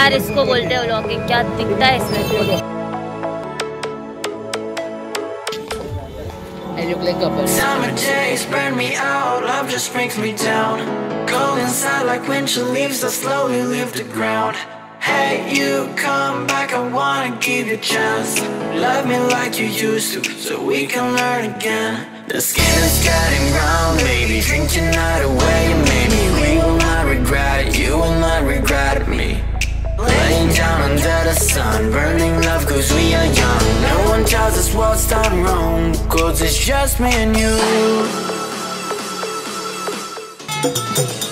यार इसको बोलते हैं व्लॉगिंग, क्या दिखता है इसमें। I look like a couple. Summer days burn me out, love just brings me down. Cold inside like winter leaves that slowly leave the ground. Hey, you come back, I wanna give you a chance. Love me like you used to, so we can learn again. The skin is getting brown, baby, drink your night away. Maybe we will not regret it, you will not regret me. Laying down under the sun, burning love cause we are young. No one tells us what's done wrong, cause it's just me and you.